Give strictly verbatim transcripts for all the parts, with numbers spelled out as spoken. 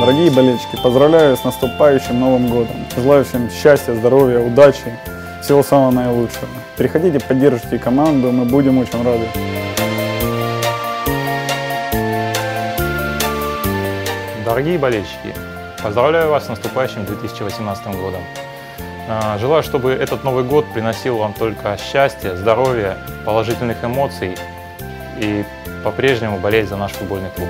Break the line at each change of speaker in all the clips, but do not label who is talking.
Дорогие болельщики, поздравляю с наступающим Новым годом. Желаю всем счастья, здоровья, удачи, всего самого наилучшего. Приходите, поддержите команду, мы будем очень рады.
Дорогие болельщики, поздравляю вас с наступающим две тысячи восемнадцатым годом. Желаю, чтобы этот Новый год приносил вам только счастье, здоровье, положительных эмоций и по-прежнему болеть за наш футбольный клуб.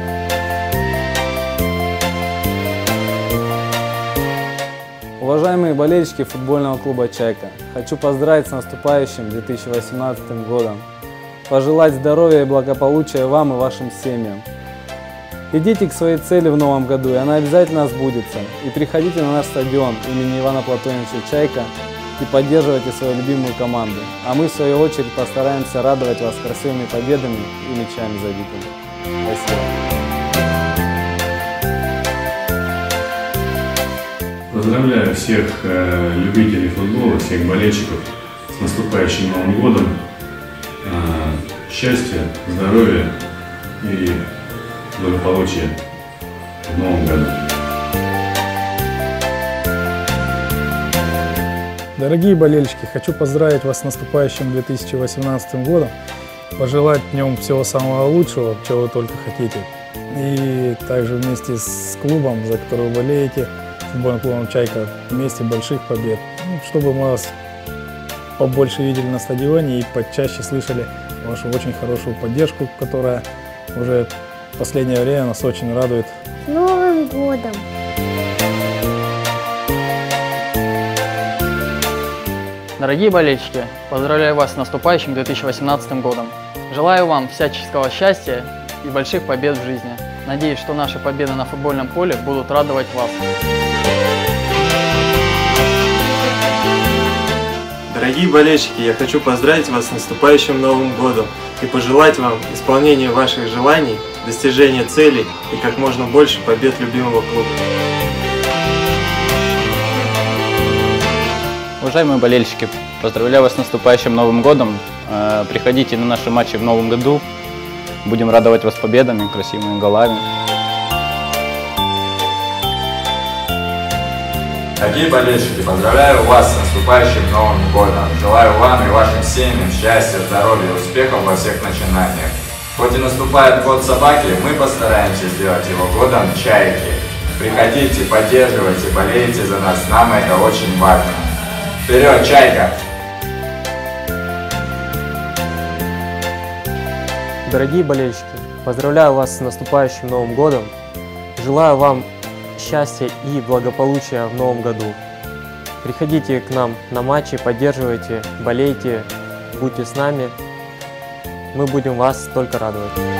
Уважаемые болельщики футбольного клуба «Чайка», хочу поздравить с наступающим две тысячи восемнадцатым годом, пожелать здоровья и благополучия вам и вашим семьям. Идите к своей цели в новом году, и она обязательно сбудется. И приходите на наш стадион имени Ивана Платоновича «Чайка» и поддерживайте свою любимую команду. А мы, в свою очередь, постараемся радовать вас красивыми победами и мячами забитыми. Спасибо.
Поздравляю всех э, любителей футбола, всех болельщиков с наступающим Новым годом. Э, счастья, здоровья и благополучия в Новом году.
Дорогие болельщики, хочу поздравить вас с наступающим две тысячи восемнадцатым годом, пожелать в нем всего самого лучшего, чего вы только хотите. И также вместе с клубом, за который вы болеете, футбольным клубом «Чайка», вместе больших побед. Ну, чтобы мы вас побольше видели на стадионе и почаще слышали вашу очень хорошую поддержку, которая уже в последнее время нас очень радует.
С Новым годом!
Дорогие болельщики, поздравляю вас с наступающим две тысячи восемнадцатым годом. Желаю вам всяческого счастья и больших побед в жизни. Надеюсь, что наши победы на футбольном поле будут радовать вас.
Дорогие болельщики, я хочу поздравить вас с наступающим Новым годом и пожелать вам исполнения ваших желаний, достижения целей и как можно больше побед любимого клуба.
Уважаемые болельщики, поздравляю вас с наступающим Новым годом. Приходите на наши матчи в Новом году. Будем радовать вас победами, красивыми голами.
Дорогие болельщики, поздравляю вас с наступающим Новым годом. Желаю вам и вашим семьям счастья, здоровья и успехов во всех начинаниях. Хоть и наступает год собаки, мы постараемся сделать его годом чайки. Приходите, поддерживайте, болейте за нас, нам это очень важно. Вперед, Чайка!
Дорогие болельщики, поздравляю вас с наступающим Новым годом. Желаю вам счастья и благополучия в новом году. Приходите к нам на матчи, поддерживайте, болейте, будьте с нами. Мы будем вас только радовать.